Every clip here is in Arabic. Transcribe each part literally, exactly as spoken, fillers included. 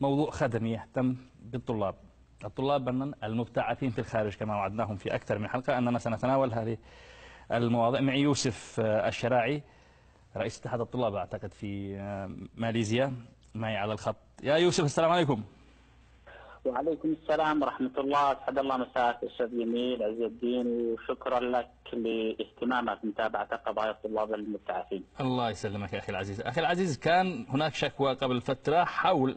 موضوع خدمي يهتم بالطلاب. الطلاب المبتعثين في الخارج كما وعدناهم في أكثر من حلقة أننا سنتناول هذه المواضيع. معي يوسف الشراعي رئيس اتحاد الطلاب أعتقد في ماليزيا معي على الخط. يا يوسف السلام عليكم. وعليكم السلام ورحمة الله. أسعد الله مساك أستاذ جميل عز الدين، وشكرا لك لاهتمامك بمتابعة قضايا الطلاب المبتعثين. الله يسلمك يا أخي العزيز. أخي العزيز، كان هناك شكوى قبل فترة حول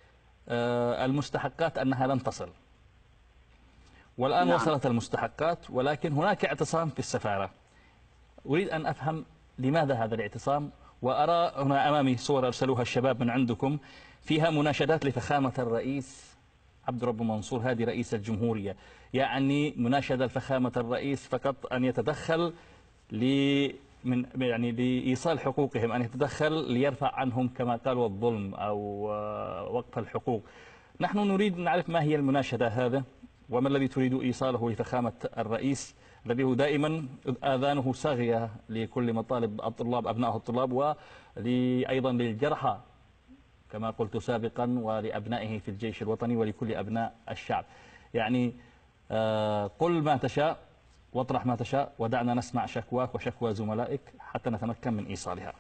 المستحقات أنها لم تصل، والآن نعم. وصلت المستحقات، ولكن هناك اعتصام في السفارة. أريد أن أفهم لماذا هذا الاعتصام، وأرى هنا أمامي صور أرسلوها الشباب من عندكم فيها مناشدات لفخامة الرئيس عبد الرب منصور هادي رئيس الجمهورية، يعني مناشدة لفخامة الرئيس فقط أن يتدخل ل من يعني لإيصال حقوقهم، أن يتدخل ليرفع عنهم كما قالوا الظلم أو وقف الحقوق. نحن نريد أن نعرف ما هي المناشدة هذا، وما الذي تريد إيصاله لفخامة الرئيس الذي هو دائما آذانه صاغية لكل مطالب الطلاب أبناء الطلاب، وأيضا للجرحى كما قلت سابقا، ولأبنائه في الجيش الوطني ولكل أبناء الشعب. يعني آه قل ما تشاء واطرح ما تشاء، ودعنا نسمع شكواك وشكوى زملائك حتى نتمكن من إيصالها.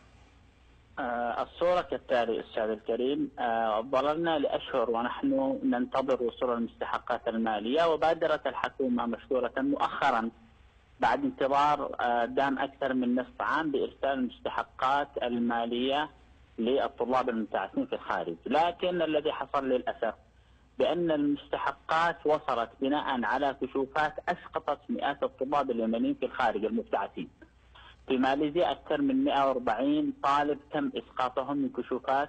آه الصورة كالتالي أستاذ الكريم. آه ظللنا لأشهر ونحن ننتظر وصول المستحقات المالية، وبادرت الحكومة مشكورة مؤخرا بعد انتظار آه دام أكثر من نصف عام بإرسال المستحقات المالية للطلاب المبتعثين في الخارج. لكن الذي حصل للأسف بأن المستحقات وصلت بناء على كشوفات أسقطت مئات الطلاب اليمنيين في الخارج المبتعثين. في ماليزيا أكثر من مئة وأربعين طالب تم إسقاطهم من كشوفات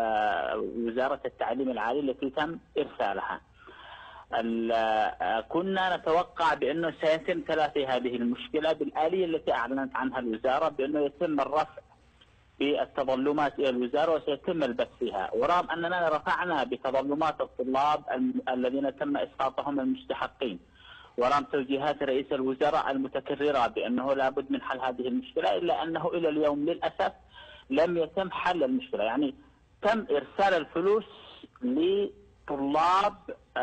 وزارة التعليم العالي التي تم إرسالها. كنا نتوقع بأنه سيتم تلافي هذه المشكلة بالآلية التي أعلنت عنها الوزارة، بأنه يتم الرفع بالتظلمات إلى الوزارة وسيتم البث فيها، ورغم أننا رفعنا بتظلمات الطلاب الذين تم إسقاطهم المستحقين، ورغم توجيهات رئيس الوزراء المتكررة بأنه لابد من حل هذه المشكلة، إلا أنه إلى اليوم للأسف لم يتم حل المشكلة. يعني تم إرسال الفلوس لطلاب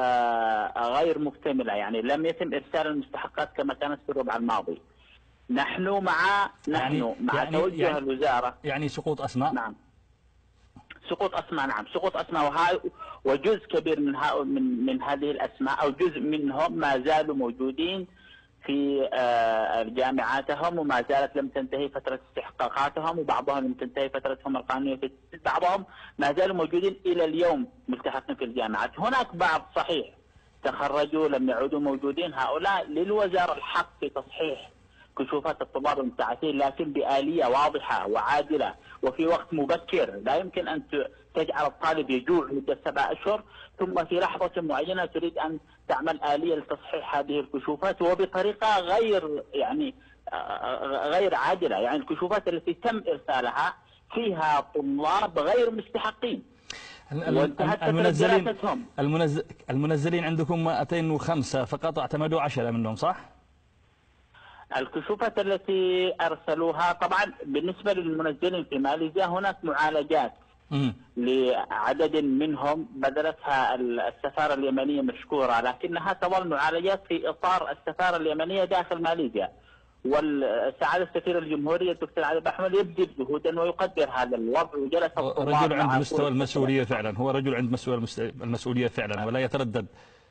غير مكتملة، يعني لم يتم إرسال المستحقات كما كانت في الربع الماضي. نحن مع نحن يعني مع يعني توجه يعني الوزارة يعني سقوط أسماء. نعم سقوط أسماء نعم سقوط أسماء وها وجزء كبير من من من هذه الأسماء أو جزء منهم ما زالوا موجودين في جامعاتهم، وما زالت لم تنتهي فترة استحقاقاتهم، وبعضهم لم تنتهي فترتهم القانونية، في بعضهم ما زالوا موجودين إلى اليوم ملتحقين في الجامعات. هناك بعض صحيح تخرجوا لم يعودوا موجودين، هؤلاء للوزارة الحق في تصحيح كشوفات الطلاب المبتعثين، لكن بآلية واضحة وعادلة وفي وقت مبكر. لا يمكن أن تجعل الطالب يجوع مدة سبع أشهر ثم في لحظة معينة تريد أن تعمل آلية لتصحيح هذه الكشوفات وبطريقة غير يعني غير عادلة. يعني الكشوفات التي تم إرسالها فيها طلاب غير مستحقين. المنزلين المنزلين عندكم مئتين وخمسة فقط، اعتمدوا عشرة منهم صح؟ الكشوفات التي أرسلوها طبعا بالنسبة للمنزلين في ماليزيا هناك معالجات م. لعدد منهم بذلتها السفارة اليمنية مشكورة، لكنها تظل معالجات في إطار السفارة اليمنية داخل ماليزيا. والسعادة السفير الجمهورية الدكتور علي بحمل يبذل جهودا ويقدر هذا الوضع، وجلس رجل عند مستوى المسؤولية فعلا، هو رجل عند مستوى المسؤولية فعلا ولا يتردد.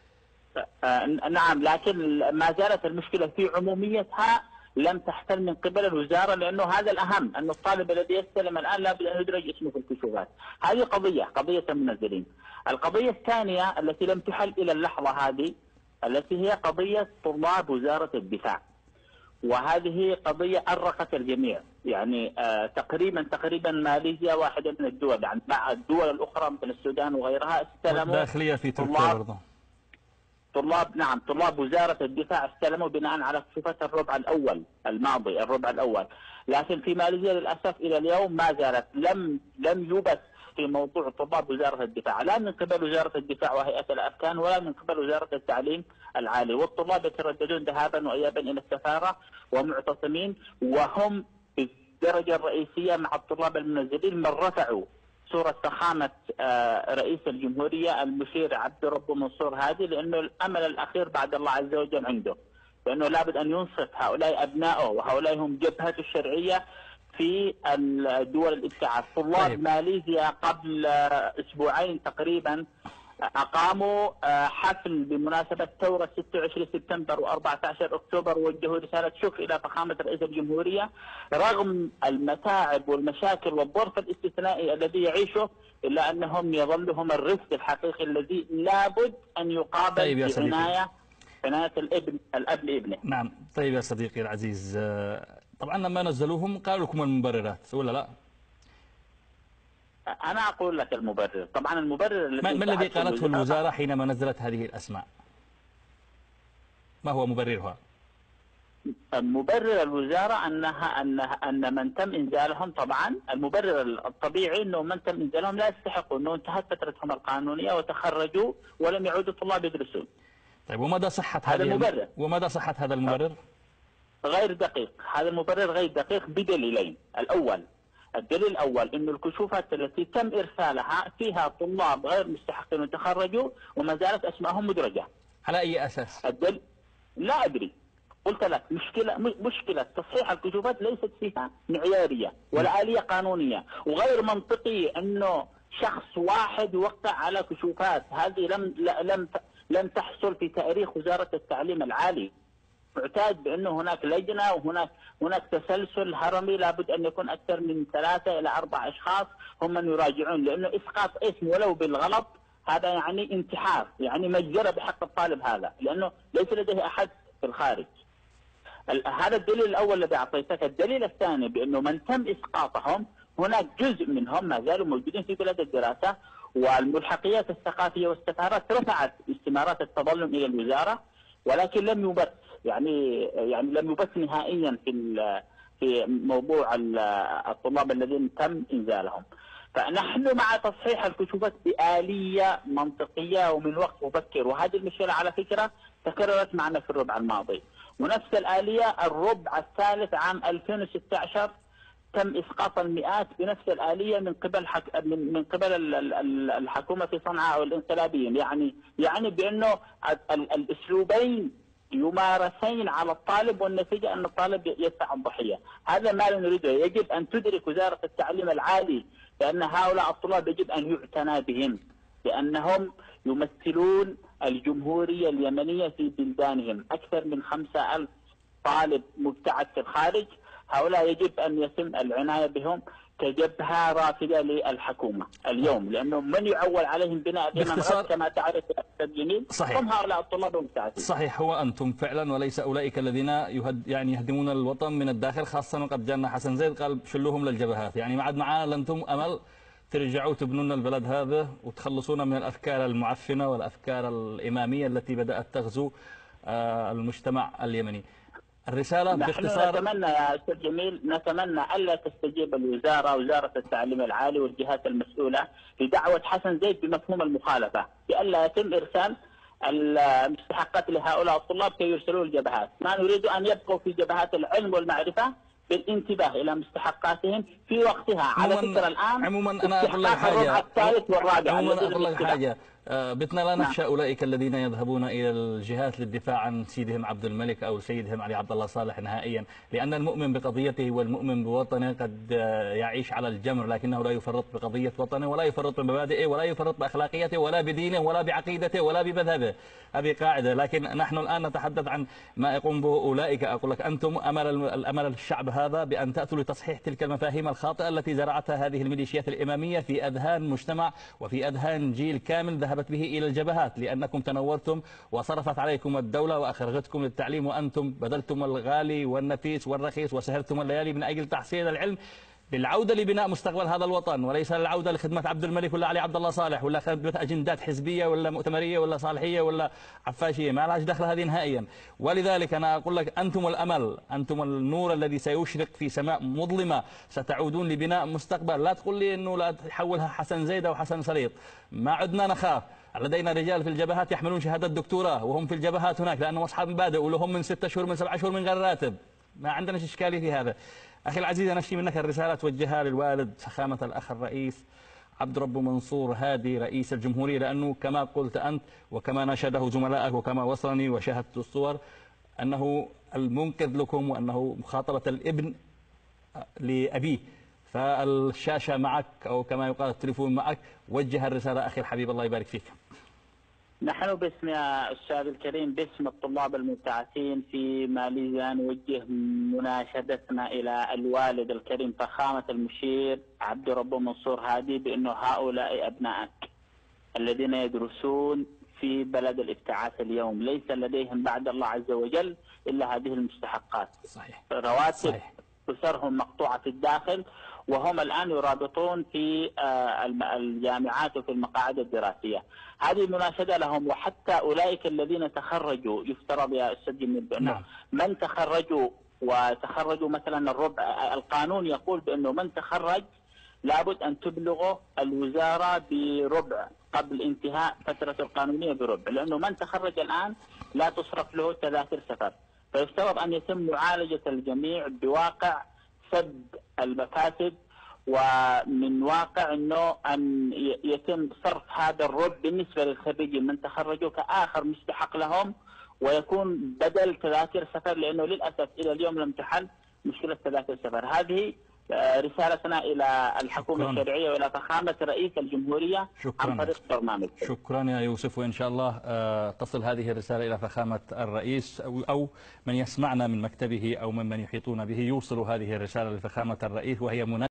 نعم، لكن ما زالت المشكلة في عموميتها لم تحتل من قبل الوزارة، لأنه هذا الأهم، أن الطالب الذي يستلم الآن لابد أن يدرج اسمه في الكشوفات. هذه قضية قضية المنزلين. القضية الثانية التي لم تحل إلى اللحظة هذه التي هي قضية طلاب وزارة الدفاع، وهذه قضية أرقت الجميع. يعني آه تقريبا تقريبا ماليزيا واحدة من الدول، يعني مع الدول الأخرى مثل السودان وغيرها استلموا داخلية في تركيا برضه طلاب نعم طلاب وزارة الدفاع استلموا بناء على كشوفات الربع الأول الماضي الربع الأول. لكن في ماليزيا للأسف إلى اليوم ما زالت لم لم يبث في موضوع طلاب وزارة الدفاع، لا من قبل وزارة الدفاع وهيئة الأركان ولا من قبل وزارة التعليم العالي. والطلاب يترددون ذهابا وإيابا إلى السفارة ومعتصمين، وهم بالدرجة الرئيسية مع الطلاب المنزلين من رفعوا صورة فخامة رئيس الجمهورية المشير عبد ربه منصور هادي، لأنه الأمل الأخير بعد الله عز وجل عنده، لأنه لابد أن ينصف هؤلاء أبنائه، وهؤلاء هم جبهته الشرعية في الدول الابتعاث. طلاب طيب. ماليزيا قبل أسبوعين تقريبا أقاموا حفل بمناسبة ثورة ستة وعشرين سبتمبر وأربعة عشر أكتوبر، ووجهوا رسالة شكر إلى فخامة رئيس الجمهورية رغم المتاعب والمشاكل والظرف الاستثنائي الذي يعيشه، إلا أنهم يظلوا هم الرفد الحقيقي الذي لابد أن يقابل طيب بعناية عناية الابن الأب لابنه. نعم. طيب يا صديقي العزيز، طبعا لما نزلوهم قالوا لكم المبررات ولا لا؟ أنا أقول لك المبرر. طبعا المبرر الذي ما الذي قالته الوزارة حينما نزلت هذه الأسماء؟ ما هو مبررها؟ مبرر الوزارة أنها أنها أن من تم إنزالهم، طبعا المبرر الطبيعي أنه من تم إنزالهم لا يستحقوا، أنه انتهت فترتهم القانونية وتخرجوا ولم يعودوا طلاب يدرسون. طيب ومدى صحة هذا المبرر؟ ومدى صحة هذا المبرر؟ غير دقيق. هذا المبرر غير دقيق بدليلين. الأول، الدليل الأول أن الكشوفات التي تم إرسالها فيها طلاب غير مستحقين وتخرجوا وما زالت أسمائهم مدرجة. على أي أساس؟ الدل... لا أدري. قلت لك مشكلة مشكلة تصحيح الكشوفات ليست فيها معيارية ولا آلية قانونية، وغير منطقي أنه شخص واحد يوقع على كشوفات هذه لم لم لم تحصل في تاريخ وزارة التعليم العالي. معتاد بأنه هناك لجنة وهناك هناك تسلسل هرمي، لابد أن يكون أكثر من ثلاثة إلى أربع أشخاص هم من يراجعون، لأنه إسقاط اسم ولو بالغلط هذا يعني انتحار، يعني مجزرة بحق الطالب هذا، لأنه ليس لديه أحد في الخارج. هذا الدليل الأول الذي أعطيتك. الدليل الثاني بأنه من تم إسقاطهم هناك جزء منهم ما زالوا موجودين في بلاد الدراسة، والملحقيات الثقافية والسفارات رفعت استمارات التظلم إلى الوزارة، ولكن لم يبث يعني يعني لم يبث نهائيا في في موضوع الطلاب الذين تم إنزالهم. فنحن مع تصحيح الكشوفات بآلية منطقية ومن وقت مبكر، وهذه المشكلة على فكرة تكررت معنا في الربع الماضي، ونفس الآلية الربع الثالث عام ألفين وستة عشر تم إسقاط المئات بنفس الآلية من قبل حك... من من قبل الحكومة في صنعاء والانقلابيين. يعني يعني بأنه الأسلوبين يمارسين على الطالب، والنتيجة أن الطالب يدفع الضحية. هذا ما نريده. يجب أن تدرك وزارة التعليم العالي بأن هؤلاء الطلاب يجب أن يعتنى بهم، لأنهم يمثلون الجمهورية اليمنية في بلدانهم. أكثر من خمسة ألف طالب مبتعث في الخارج، هؤلاء يجب أن يتم العناية بهم كجبهة رافدة للحكومة اليوم، لأنه من يعول عليهم بناء الإمام غد كما تعرف الجميل هم هؤلاء الطلاب المبتعثين. صحيح، هو أنتم فعلا وليس أولئك الذين يهد يعني يهدمون الوطن من الداخل، خاصة وقد جاءنا حسن زيد قال شلوهم للجبهات. يعني ما عاد معانا أنتم أمل ترجعوا تبنون البلد هذا وتخلصونا من الأفكار المعفنة والأفكار الإمامية التي بدأت تغزو المجتمع اليمني. الرسالة باختصار، نحن نتمنى يا أستاذ جميل، نتمنى ألا تستجيب الوزارة وزارة التعليم العالي والجهات المسؤولة لدعوة حسن زيد بمفهوم المخالفة، بألا يتم إرسال المستحقات لهؤلاء الطلاب كي يرسلوا الجبهات. ما نريد أن يبقوا في جبهات العلم والمعرفة بالانتباه إلى مستحقاتهم في وقتها. على فكرة الآن عموما أنا أقول لك حاجة الثالث والرابع عموما أقول لك حاجة بتنا لا نخشى أولئك الذين يذهبون إلى الجهات للدفاع عن سيدهم عبد الملك أو سيدهم علي عبد الله صالح نهائيا، لأن المؤمن بقضيته والمؤمن بوطنه قد يعيش على الجمر، لكنه لا يفرط بقضية وطنه ولا يفرط بمبادئه ولا يفرط بأخلاقيته ولا بدينه ولا بعقيدته ولا بمذهبه. هذه قاعدة. لكن نحن الآن نتحدث عن ما يقوم به أولئك. أقول لك أنتم أمل الأمل الشعب هذا بأن تأتوا لتصحيح تلك المفاهيم الخاطئة التي زرعتها هذه الميليشيات الإمامية في أذهان مجتمع وفي أذهان جيل كامل ذهبت به إلى الجبهات، لأنكم تنورتم وصرفت عليكم الدولة وأخرجتكم للتعليم، وأنتم بذلتم الغالي والنفيس والرخيص وسهرتم الليالي من أجل تحصيل العلم بالعودة لبناء مستقبل هذا الوطن، وليس العودة لخدمة عبد الملك ولا علي عبد الله صالح ولا خدمة أجندات حزبية ولا مؤتمرية ولا صالحية ولا عفاشية. ما لهاش دخل هذه نهائيا. ولذلك أنا أقول لك أنتم الأمل، أنتم النور الذي سيشرق في سماء مظلمة، ستعودون لبناء مستقبل. لا تقول لي أنه لا تحولها حسن زيد أو حسن سليط. ما عدنا نخاف. لدينا رجال في الجبهات يحملون شهادة دكتوراه وهم في الجبهات هناك لأنهم أصحاب مبادئ، ولهم من ستة شهور من سبعة شهور من غير راتب. ما عندنا إشكالية في هذا. أخي العزيز، أنا أشتي منك الرسالة توجهها للوالد فخامة الأخ الرئيس عبد ربه منصور هادي رئيس الجمهورية، لأنه كما قلت أنت وكما نشده زملائك وكما وصلني وشاهدت الصور أنه المنقذ لكم وأنه مخاطبة الابن لأبيه. فالشاشة معك، أو كما يقال التليفون معك، وجه الرسالة أخي الحبيب، الله يبارك فيك. نحن باسم يا أستاذ الكريم، باسم الطلاب المبتعثين في ماليزيا، نوجه مناشدتنا إلى الوالد الكريم فخامة المشير عبد ربه منصور هادي بأنه هؤلاء أبنائك الذين يدرسون في بلد الابتعاث اليوم ليس لديهم بعد الله عز وجل إلا هذه المستحقات. صحيح. رواتب صحيح. أسرهم مقطوعة في الداخل، وهم الآن يرابطون في الجامعات وفي المقاعد الدراسية. هذه مناشدة لهم، وحتى أولئك الذين تخرجوا، يفترض يا أستاذ جميل بأنه نعم. من تخرجوا وتخرجوا مثلا الربع، القانون يقول بأنه من تخرج لابد أن تبلغه الوزارة بربع قبل انتهاء فترة القانونية بربع، لأنه من تخرج الآن لا تصرف له تذاكر سفر. فيفترض أن يتم معالجة الجميع بواقع سد المفاسد، ومن واقع أنه أن يتم صرف هذا الربع بالنسبة للخريجين من تخرجوا كآخر مستحق لهم، ويكون بدل تذاكر سفر، لأنه للأسف إلى اليوم لم تحل مشكلة تذاكر السفر. هذه رسالتنا إلى الحكومة شكراً. الشرعية وإلى فخامة رئيس الجمهورية شكراً. عن طريق برنامج. شكرا يا يوسف، وإن شاء الله تصل هذه الرسالة إلى فخامة الرئيس، أو من يسمعنا من مكتبه أو ممن يحيطون به يوصل هذه الرسالة لفخامة الرئيس، وهي مناسبة